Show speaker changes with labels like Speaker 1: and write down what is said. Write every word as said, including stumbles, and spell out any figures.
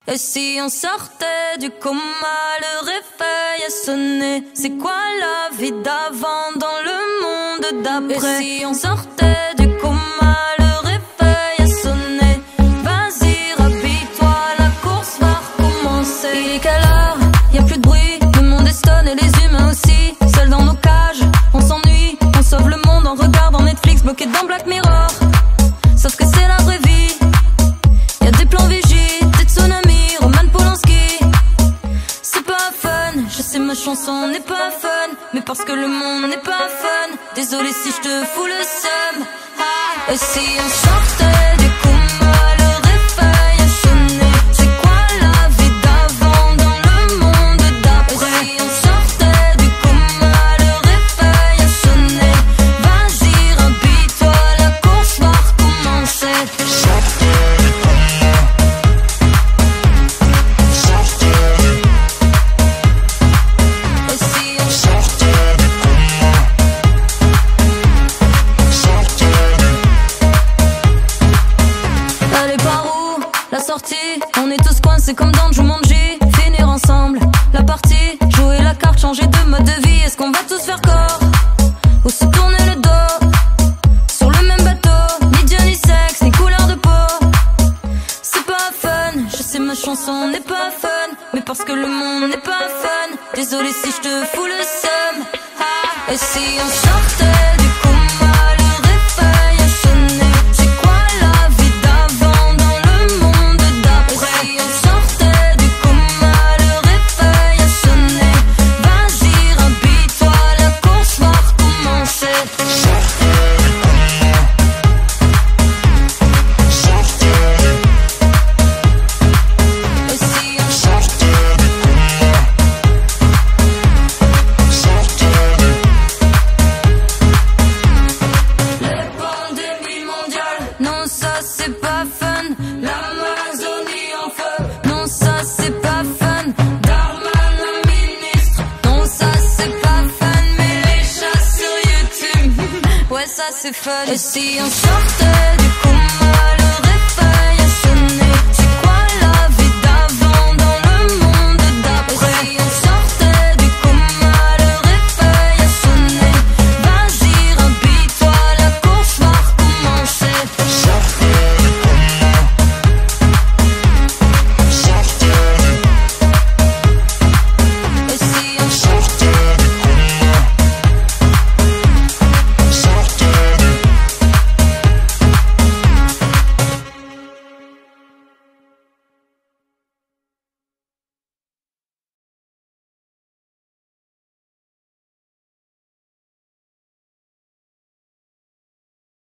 Speaker 1: Et si on sortait du coma, le réveil a sonné. C'est quoi la vie d'avant dans le monde d'après? Et si on sortait du coma, le réveil a sonné. Vas-y, rhabille-toi, la course va recommencer. Il est quelle heure? Y'a plus de bruit, le monde est stone et les humains aussi. Seuls dans nos cages, on s'ennuie. On sauve le monde en regardant Netflix, bloqué dans Black Mirror. Sauf que c'est la vraie vie. Y'a des plans vigie, des tsunamis, Roman Polanski. C'est pas fun, je sais ma chanson n'est pas fun, mais parce que le monde n'est pas fun. Désolé si je te fous le seum. Et si on sortait du coma, le réveil a sonné. C'est quoi la vie d'avant dans le monde d'après? Et si on sortait du coma, le réveil a sonné. Vas-y, rhabille-toi, la course va recommencer. On est tous coincés comme dans Jumanji. Finir ensemble la partie, jouer la carte, changer de mode de vie. Est-ce qu'on va tous faire corps ou se tourner le dos? Sur le même bateau, ni Dieu ni sexe, ni couleur de peau. C'est pas fun, je sais ma chanson n'est pas fun, mais parce que le monde n'est pas fun. Désolé si je te fous le seum. Et si on sortait du coma, le réveil a sonné. C'est quoi la vie d'avant dans le monde d'après? Si on sortait du coma, le réveil a sonné. Vas-y, rhabille-toi, la course va recommencer. Et si on sortait du coma, les pandémies mondiales, non ça c'est pas fun. L'Amazonie en feu, non ça c'est pas fun. Darmanin ministre, non ça c'est pas fun. Mais les chats sur YouTube, ouais ça c'est fun. Et si on sortait